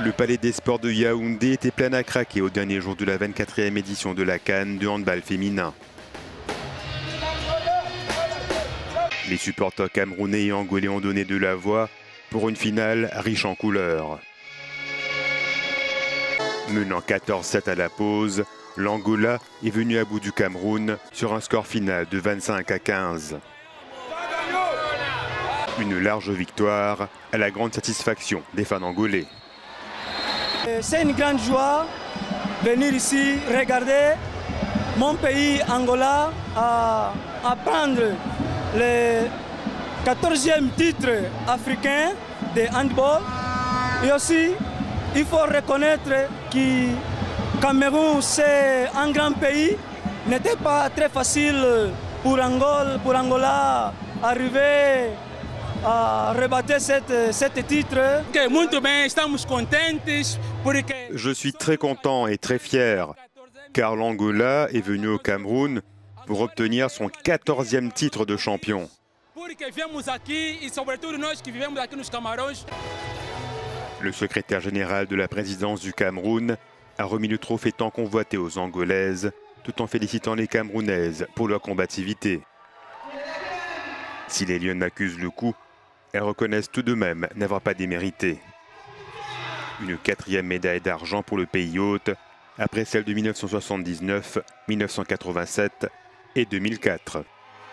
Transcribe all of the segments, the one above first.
Le palais des sports de Yaoundé était plein à craquer au dernier jour de la 24e édition de la CAN de handball féminin. Les supporters camerounais et angolais ont donné de la voix pour une finale riche en couleurs. Menant 14-7 à la pause, l'Angola est venu à bout du Cameroun sur un score final de 25-15. Une large victoire à la grande satisfaction des fans angolais. C'est une grande joie de venir ici regarder mon pays Angola à prendre le 14e titre africain de handball. Et aussi, il faut reconnaître que Cameroun, c'est un grand pays. N'était pas très facile pour Angola arriver a rebattre cette titre. Je suis très content et très fier, car l'Angola est venu au Cameroun pour obtenir son 14e titre de champion. Le secrétaire général de la présidence du Cameroun a remis le trophée tant convoité aux Angolaises, tout en félicitant les Camerounaises pour leur combativité. Si les Lionnes accusent le coup, elles reconnaissent tout de même n'avoir pas démérité. Une 4e médaille d'argent pour le pays hôte, après celle de 1979, 1987 et 2004.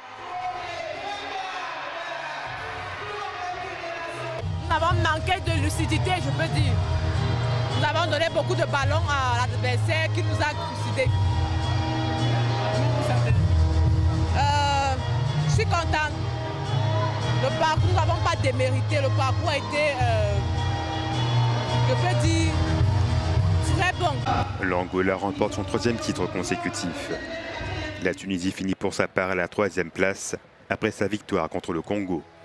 Nous avons manqué de lucidité, je peux dire. Nous avons donné beaucoup de ballons à l'adversaire qui nous a trucidés. Je suis contente. Le parcours, nous n'avons pas démérité. Le parcours a été, je peux dire, très bon. L'Angola remporte son 3e titre consécutif. La Tunisie finit pour sa part à la 3e place après sa victoire contre le Congo.